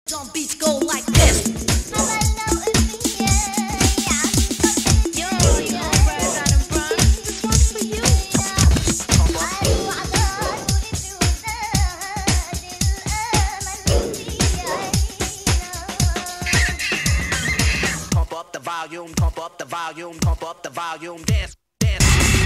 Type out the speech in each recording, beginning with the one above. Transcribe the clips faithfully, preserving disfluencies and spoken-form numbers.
Some beats go like this. Pump up the volume, pump up the volume, pump up the volume, dance, dance.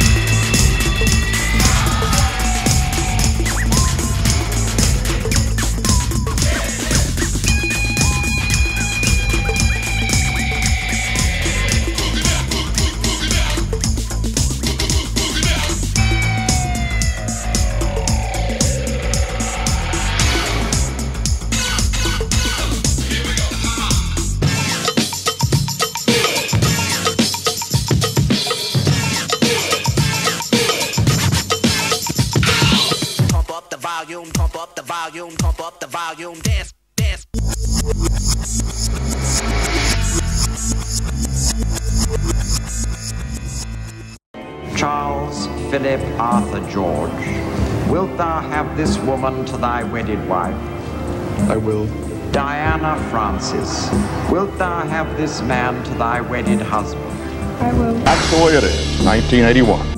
Volume, pump up the volume, pump up the volume, dance, dance. Charles Philip Arthur George, wilt thou have this woman to thy wedded wife? I will. Diana Francis, wilt thou have this man to thy wedded husband? I will. That's the way it is, nineteen eighty-one.